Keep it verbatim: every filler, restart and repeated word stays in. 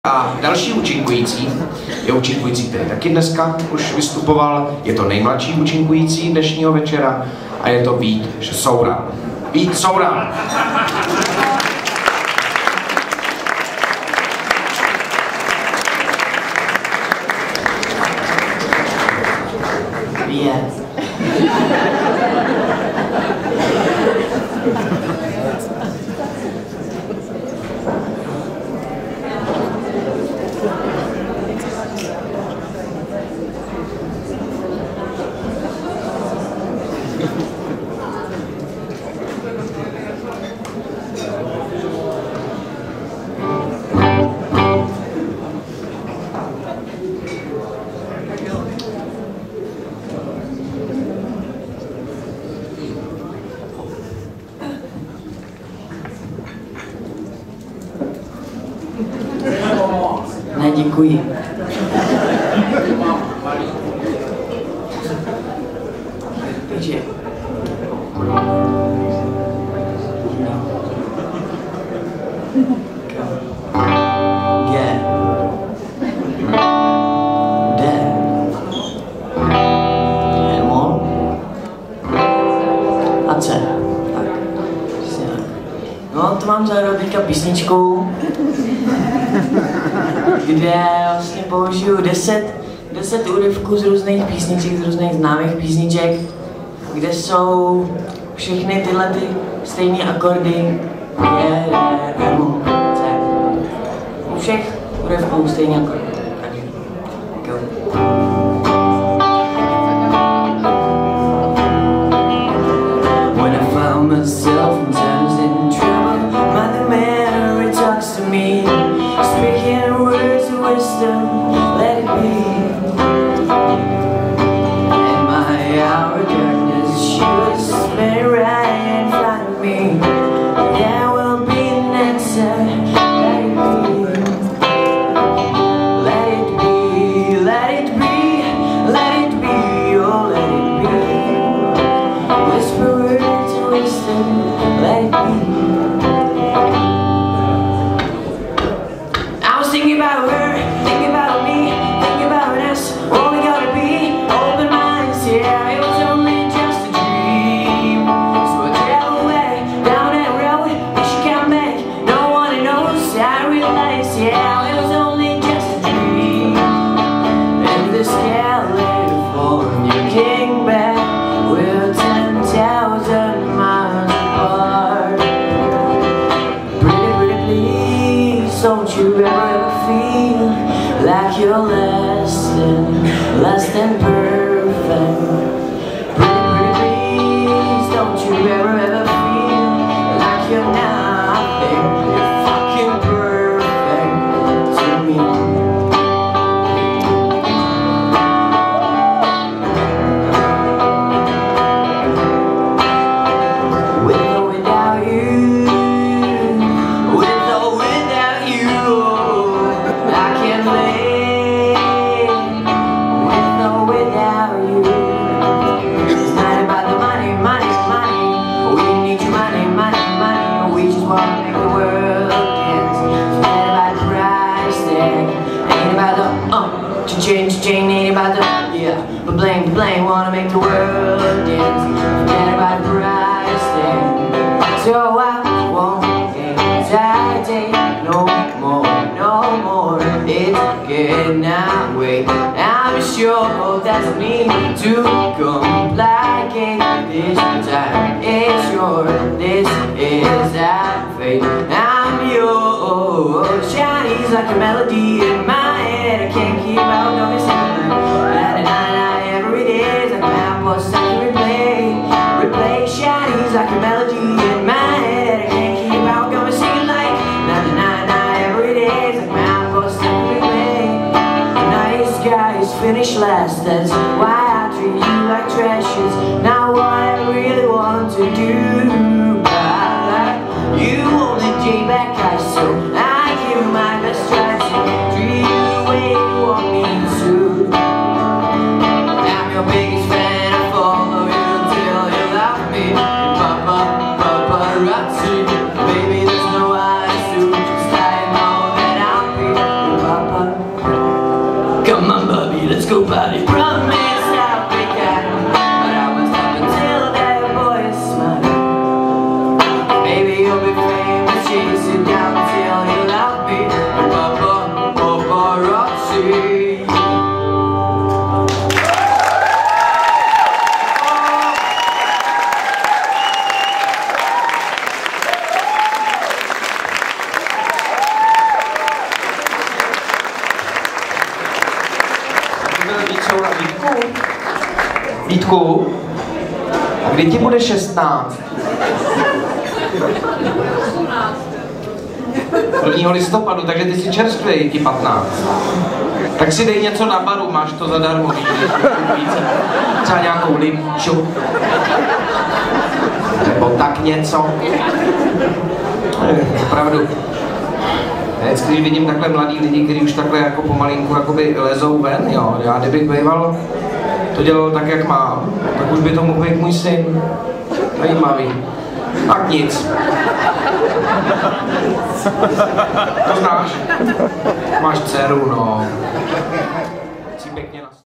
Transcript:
A další účinkující je účinkující, který taky dneska už vystupoval. Je to nejmladší účinkující dnešního večera a je to Vít Soura. Vít Soura! Yes. Ne, děkuji. Takže... G. D. Emol. A C. Tak. No, to mám zahrát teďka písničku, kde vlastně použiju deset, deset úryvků z různých písniček, z různých známých písniček, kde jsou všechny tyhle ty stejné akordy G, D, E, M, C. U všech úryvků stejné akordy. Go. When I found myself in times in trouble, Mother Mary talks to me, speaking words of wisdom, let it be. In my hour of darkness, she was spinning right in front of me. There will be an answer, let it be. Let it be, let it be, let it be, oh let it be. Whisper words of wisdom, let it be. Thinking about her, thinking about me, thinking about us, all we gotta be, open minds, yeah, it was only just a dream. So I drove away, down that road, that she can't make, no one knows, I realized, yeah, it was only just a dream. And the California came back, we're ten thousand miles apart. Pretty, pretty please, don't you ever feel like you're less than, less than perfect. Pretty, pretty please, don't you ever, ever feel like you're nothing, you're fucking perfect to me. With or without you, with or without you, I can't live with or without you. It's not about the money, money, money. We need your money, money, money. We just want to make the world dance. It's not about the price tag, ain't about the uh, cha-ching, cha-ching, ain't about the yeah. But blame, blame, wanna make the world dance. Forget about the price tag. So I won't hesitate no more, no more. It's getting that way. I'm sure that's me to complicate this time. It's yours, this is our fate. I'm yours. Chinese like a melody in my head. I can't keep out on this thing. At night, every day is like an apple stuck in replay. Replay Chinese like a melody in my head. I can't keep out on this thing like night, night, night, every day is like my apple stuck in replay. Nice guys finish last, that's why I treat you like treasures. Now what I really want to do, but you only take back guys, so I give my best try to treat you the way you want me to. I'm your biggest fan, I follow you till you love me. Papa, paparazzi, baby there's no I assume, just I know that I'll be school party promised I'll be down, but I was up until that boy smiled. Maybe you'll be famous, chasing down till you'll out me. Papa, paparazzi. Vítku, a kdy ti bude šestnáct? prvního listopadu, takže ty jsi čerstvý, ti patnáct. Tak si dej něco na baru, máš to zadarmo, víš, třeba nějakou limču. Nebo tak něco. Opravdu. Vždycky, když vidím takhle mladý lidi, kteří už takhle jako pomalinku jakoby lezou ven, jo. Já kdybych býval to dělal tak, jak mám, tak už by to mohl být můj syn. Zajímavý. Tak nic. To znáš? Máš dceru, no. Jsi pěkně na...